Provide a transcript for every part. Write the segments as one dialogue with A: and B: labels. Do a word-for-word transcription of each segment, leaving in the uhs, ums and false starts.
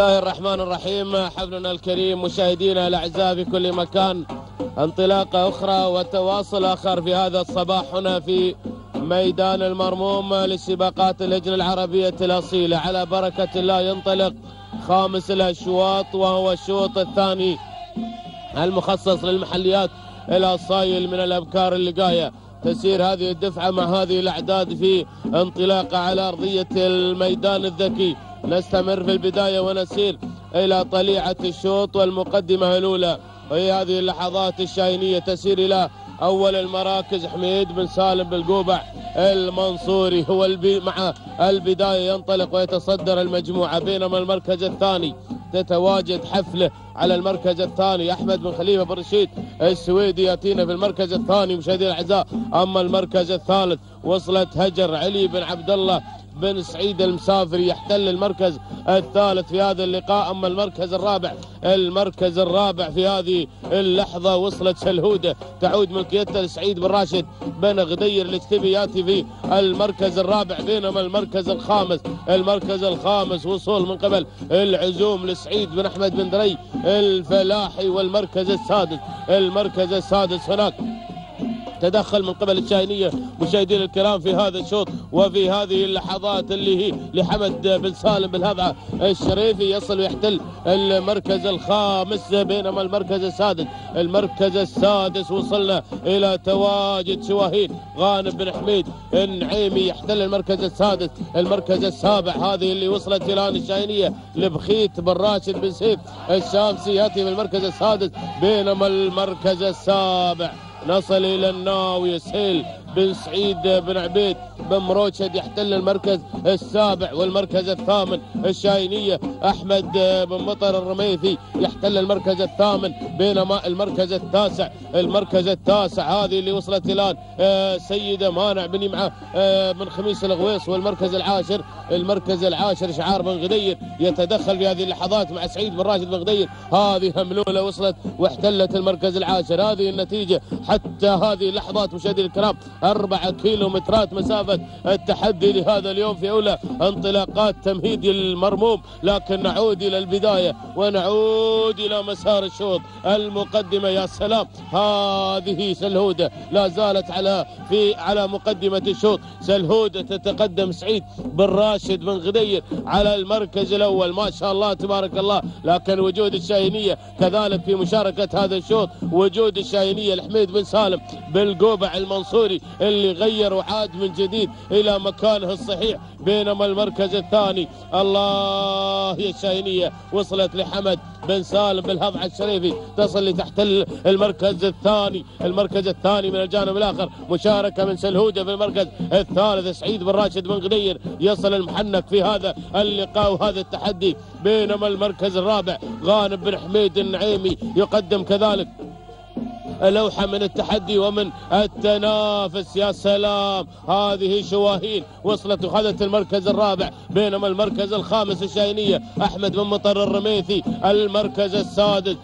A: الله الرحمن الرحيم. حفلنا الكريم مشاهدينا الاعزاء في كل مكان، انطلاقه اخرى وتواصل اخر في هذا الصباح هنا في ميدان المرموم لسباقات اللجنه العربيه الاصيله. على بركه الله ينطلق خامس الاشواط، وهو الشوط الثاني المخصص للمحليات الاصايل من الابكار اللقايه. تسير هذه الدفعه مع هذه الاعداد في انطلاقه على ارضيه الميدان الذكي. نستمر في البدايه ونسير الى طليعه الشوط والمقدمه الاولى، وهي هذه اللحظات الشاهينيه. تسير الى اول المراكز حميد بن سالم بالقوبع المنصوري هو البي مع البدايه ينطلق ويتصدر المجموعه، بينما المركز الثاني تتواجد حفله على المركز الثاني. احمد بن خليفه بن رشيد السويدي ياتينا في المركز الثاني مشاهدينا الاعزاء. اما المركز الثالث وصلت هجر علي بن عبد الله بن سعيد المسافري يحتل المركز الثالث في هذا اللقاء. اما المركز الرابع المركز الرابع في هذه اللحظه وصلت شلهوده تعود ملكيتها لسعيد بن راشد بن غدير الاجتبي ياتي في المركز الرابع. بينما المركز الخامس المركز الخامس وصول من قبل العزوم لسعيد بن احمد بن دري الفلاحي. والمركز السادس المركز السادس هناك تدخل من قبل الشاهينيه مشاهدينا الكرام في هذا الشوط وفي هذه اللحظات اللي هي لحمد بن سالم بالهضعه الشريفي يصل ويحتل المركز الخامس. بينما المركز السادس المركز السادس وصلنا الى تواجد شواهين غانم بن حميد النعيمي يحتل المركز السادس. المركز السابع هذه اللي وصلت الى الشاهينيه لبخيت بن راشد بن سيف الشامسي ياتي بالمركز السادس. بينما المركز السابع نصل الى الناوي سهيل بن سعيد بن عبيد بن مروشد يحتل المركز السابع. والمركز الثامن الشاهينيه احمد بن مطر الرميثي يحتل المركز الثامن. بينما المركز التاسع المركز التاسع هذه اللي وصلت الان سيده مانع بن يمعه بن خميس الغويص. والمركز العاشر المركز العاشر شعار بن غدير يتدخل في هذه اللحظات مع سعيد بن راشد بن غدير. هذه هملوله وصلت واحتلت المركز العاشر. هذه النتيجه حتى هذه اللحظات مشاهدينا الكرام أربعة كيلومترات مسافة التحدي لهذا اليوم في أولى انطلاقات تمهيدي المرموم. لكن نعود إلى البداية ونعود إلى مسار الشوط. المقدمة يا سلام، هذه سلهودة لا زالت على في على مقدمة الشوط. سلهودة تتقدم سعيد بن راشد بن غدير على المركز الأول ما شاء الله تبارك الله. لكن وجود الشاهينية كذلك في مشاركة هذا الشوط، وجود الشاهينية لحميد بن سالم بالقوبع المنصوري اللي غير وعاد من جديد الى مكانه الصحيح. بينما المركز الثاني الله يا الشاهينيه وصلت لحمد بن سالم بالهضعه الشريفي تصل لتحت المركز الثاني. المركز الثاني من الجانب الاخر مشاركه من سلهوده في المركز الثالث. سعيد بن راشد بن غدير يصل المحنك في هذا اللقاء وهذا التحدي. بينما المركز الرابع غانم بن حميد النعيمي يقدم كذلك لوحة من التحدي ومن التنافس. يا سلام، هذه شواهين وصلت وخذت المركز الرابع. بينما المركز الخامس الشاهينية أحمد بن مطر الرميثي. المركز السادس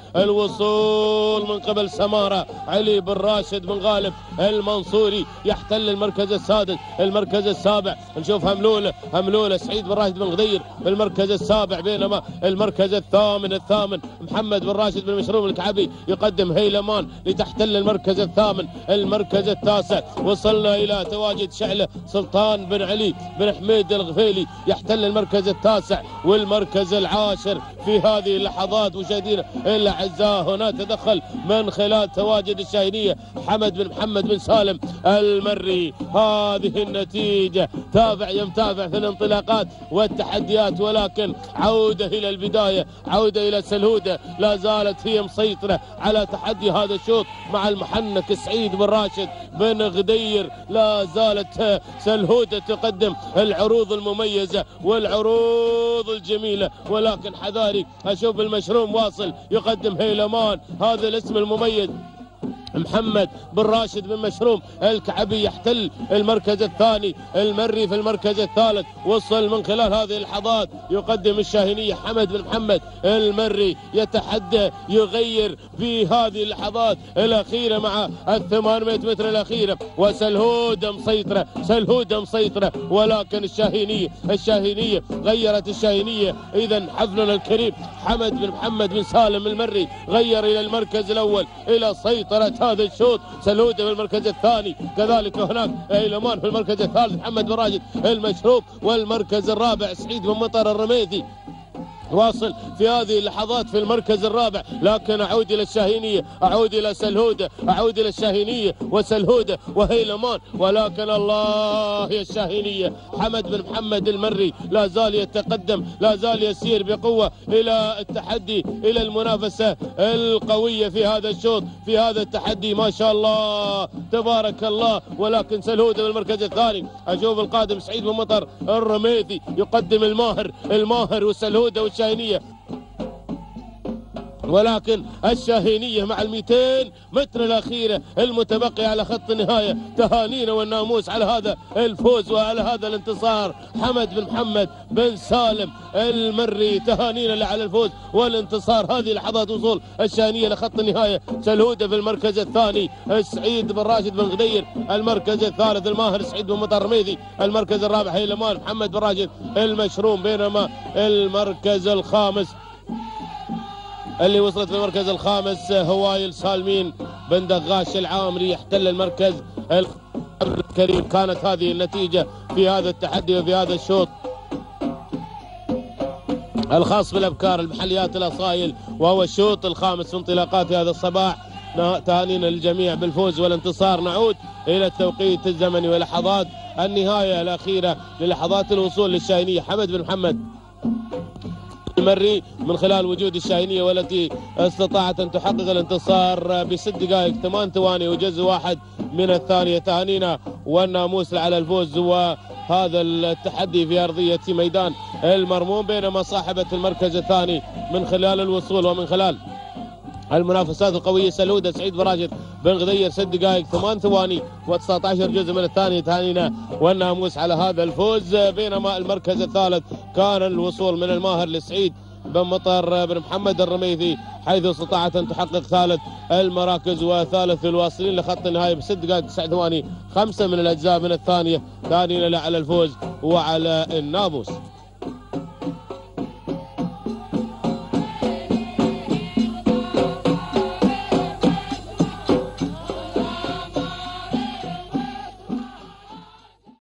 A: الوصول من قبل سمارة علي بن راشد بن غالب المنصوري يحتل المركز السادس. المركز السابع نشوف هملولة هملولة سعيد بن راشد بن غدير في المركز السابع. بينما المركز الثامن الثامن محمد بن راشد بن مشروم الكعبي يقدم هيلمان لتحتل المركز الثامن. المركز التاسع وصلنا الى تواجد شعله سلطان بن علي بن حميد الغفيلي يحتل المركز التاسع. والمركز العاشر في هذه اللحظات مشاهدينا الاعزاء هنا تدخل من خلال تواجد الشاهينيه حمد بن محمد بن سالم المري. هذه النتيجه تابع يمتابع في الانطلاقات والتحديات. ولكن عوده الى البدايه، عوده الى سلهوده لا زالت هي مسيطره على تحدي هذا الشوط مع المحنك سعيد بن راشد بن غدير. لا زالت سلهودة تقدم العروض المميزة والعروض الجميلة. ولكن حذاري أشوف المشروم واصل يقدم هيلمان، هذا الاسم المميز محمد بن راشد بن مشروم الكعبي يحتل المركز الثاني. المري في المركز الثالث. وصل من خلال هذه اللحظات يقدم الشاهينية حمد بن محمد. المري يتحدى يغير في هذه اللحظات الأخيرة مع الثمانمائة متر الأخيرة. وسلهودة مسيطرة سلهودة مسيطرة ولكن الشاهينية الشاهينية غيرت الشاهينية. إذا حفلنا الكريم حمد بن محمد بن سالم المري غير إلى المركز الأول إلى سيطرة هذا الشوط. سلهودة في المركز الثاني كذلك هناك إيلمان في المركز الثالث. محمد بن راشد المشروب. والمركز الرابع سعيد بن مطر الرميثي واصل في هذه اللحظات في المركز الرابع. لكن أعود إلى الشاهينية أعود إلى سلهودة أعود إلى الشاهينية وسلهودة وهيلمان. ولكن الله يا الشاهينية حمد بن محمد المري لا زال يتقدم لا زال يسير بقوة إلى التحدي إلى المنافسة القوية في هذا الشوط في هذا التحدي ما شاء الله تبارك الله. ولكن سلهودة بالمركز الثاني. أشوف القادم سعيد بن مطر الرميثي يقدم الماهر الماهر وسلهودة الشاهينية. ولكن الشاهينية مع المئتين متر الأخيرة المتبقية على خط النهاية. تهانينا والناموس على هذا الفوز وعلى هذا الانتصار. حمد بن محمد بن سالم المري تهانينا على الفوز والانتصار. هذه لحظات وصول الشاهينية لخط النهاية. سلهودة في المركز الثاني. سعيد بن راشد بن غدير المركز الثالث. الماهر سعيد بن مطر الرميثي المركز الرابع. هيلمان محمد بن راشد المشروم. بينما المركز الخامس اللي وصلت في المركز الخامس هوايل سالمين بن دغاش العامري يحتل المركز الكريم. كانت هذه النتيجة في هذا التحدي وفي هذا الشوط الخاص بالأبكار المحليات الأصايل وهو الشوط الخامس في انطلاقات هذا الصباح. تهانينا للجميع بالفوز والانتصار. نعود إلى التوقيت الزمني ولحظات النهاية الأخيرة للحظات الوصول للشاهينية حمد بن محمد المري من خلال وجود الشاهينية والتي استطاعت أن تحقق الانتصار بست دقائق ثمان ثواني وجزء واحد من الثانية. تهانينا والناموس على الفوز وهذا التحدي في أرضية ميدان المرموم. بينما صاحبة المركز الثاني من خلال الوصول ومن خلال المنافسات القوية سلهودة سعيد بن راشد بن غدير ست دقائق ثمان ثواني وتسعة عشر جزء من الثانية. تهانينا والناموس على هذا الفوز. بينما المركز الثالث كان الوصول من الماهر لسعيد بن مطر بن محمد الرميثي حيث استطاعت أن تحقق ثالث المراكز وثالث الواصلين لخط النهاية بست دقائق تسع ثواني خمسة من الأجزاء من الثانية. تهانينا على الفوز وعلى الناموس.